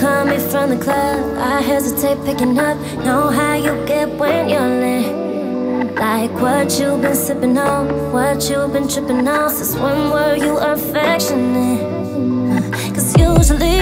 call me from the club, I hesitate picking up. Know how you get when you're lit. Like what you been sipping on, what you been tripping on. Since when were you affectionate? Cause usually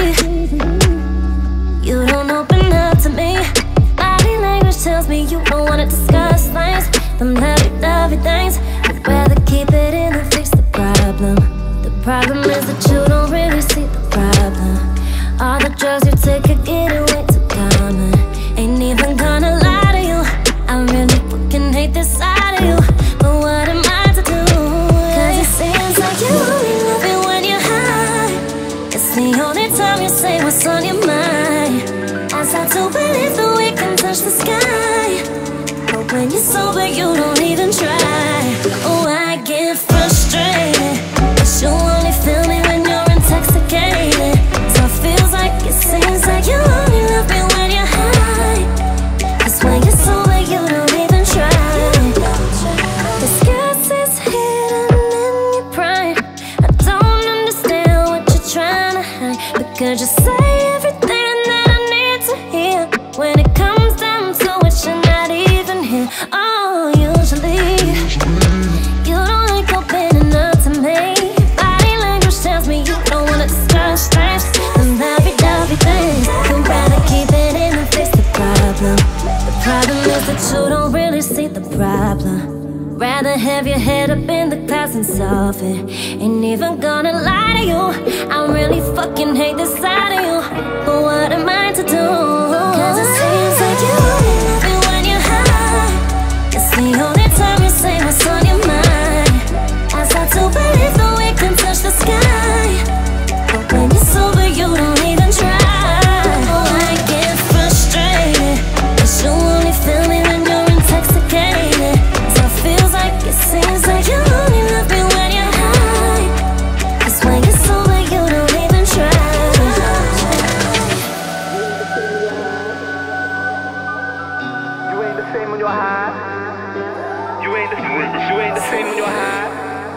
you don't open up to me. Body language tells me you don't wanna discuss things, them lovey-dovey things. I'd rather keep it in and fix the problem. The problem is that you don't really see the problem. All the drugs you take could get it way too common. Ain't even gonna lie to you, I really fucking hate this side of you. But what am I to do? Cause it seems like you only love it when you're high. It's the only time you say what's on your mind. I start to believe that we can touch the sky, but when you're sober you don't even try. Oh, I get frustrated, cause you only feel me when you're intoxicated. So it feels like, it seems like you only love me when you're high. Cause when you're sober you don't even try. This gas is hidden in your pride. I don't understand what you're trying to hide, but could you say everything that I need to hear? When it comes down to it, you're not even here. Oh, usually you don't like opening up to me. Body language tells me you don't wanna discuss things, them lovey-dovey things. You'd rather keep it in and fix the problem. The problem is that you don't really see the problem. Rather have your head up in the clouds and solve it. Ain't even gonna lie to you, I really fucking hate this side of you. But what am I to do? Cause it seems like you only love it when you're high. It's the only time you say what's on your mind. I start to believe that we can touch the sky, but when you're sober you don't even try. Oh, I get frustrated, cause you only feel me when you're intoxicated. So it feels like, it seems like you only love me when you're high. Cause when you're sober you don't even try. You ain't the same when you're high. You ain't the same when you're high.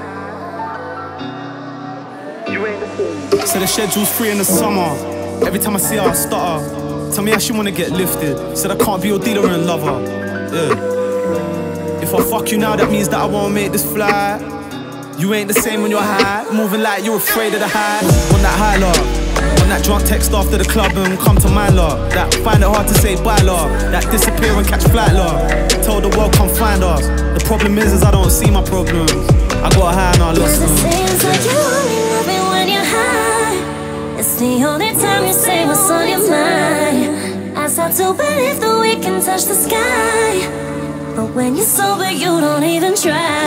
You ain't the same. So the schedule's free in the summer. Every time I see her, I stutter. Tell me how she wanna get lifted. Said I can't be your dealer and lover. Yeah. If I fuck you now, that means that I won't make this flight. You ain't the same when you're high. Moving like you're afraid of the high. On that high lot. On that drunk text after the club and come to my lot. That find it hard to say bye lot. That disappear and catch flight lot. Tell the world come find us. The problem is I don't see my problems. I got high and I lost them. Cause it seems like you only love it when you're high. It's the only time you say what's on your mind. I start to believe that we can touch the sky, but when you're sober you don't even try.